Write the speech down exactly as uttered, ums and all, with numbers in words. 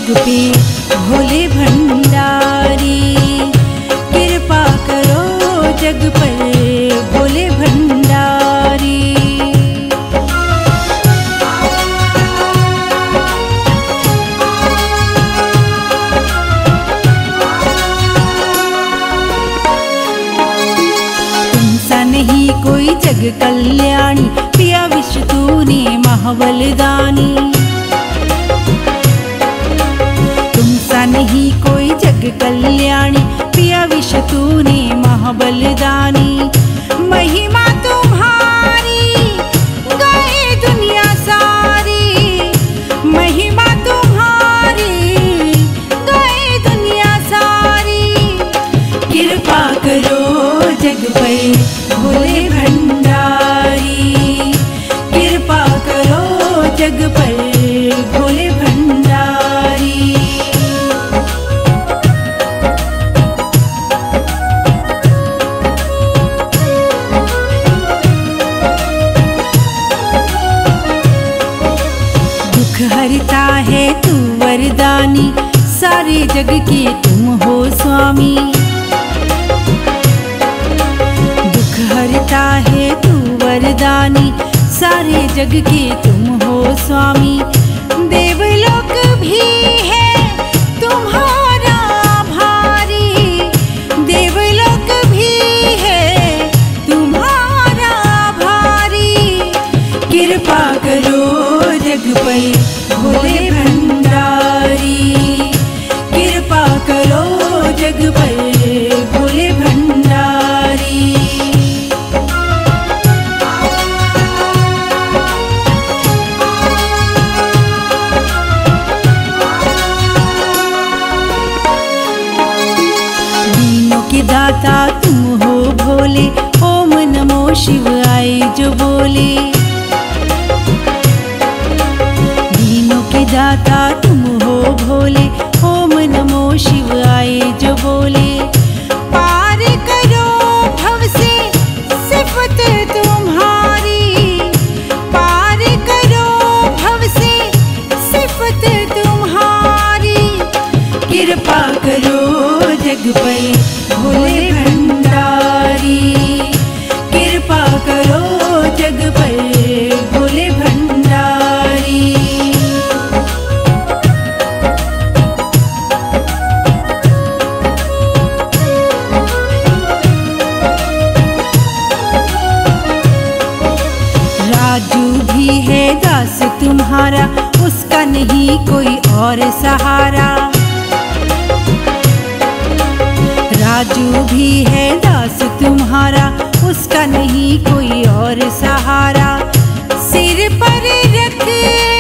जग पे भोले भंडारी, कृपा करो जग पर भोले भंडारी। तुमसा नहीं कोई जग कल्याणी, पिया विश्व तूने महाबलदानी। तुमसा नहीं कोई जग कल्याणी, पिया विश्व तूने महाबलदानी। महिमा तुम्हारी गाए दुनिया सारी, महिमा तुम्हारी गाए दुनिया सारी। कृपा करो जग पे भोले भंडारी, कृपा करो जग पर भोले भंडारी। दुख हरता है तू वरदानी, सारे जग के तुम हो स्वामी। दुख हरता है तू वरदानी, सारे जग के तुम हो स्वामी। देवलोक भी है तुम्हारा भारी, देवलोक भी है तुम्हारा भारी। कृपा करो जग पे भोले भंडारी, कृपा करो जग पर भोले भंडारी। दीनों के दाता तुम हो भोले, ओम नमो शिवाय जो बोले। दीनों के दाता तुम हो भोले, ओम नमो शिवाय जो बोले। पार करो भव से सिफत तुम्हारी, पार करो भव से सिफत तुम्हारी। कृपा करो जग पे भोले भंडारी, कृपा करो जग पर भोले भंडारी। राजू भी है दास तुम्हारा, उसका नहीं कोई और सहारा। राजू भी है दास तुम्हारा, उसका नहीं कोई और सहारा। सिर पर रख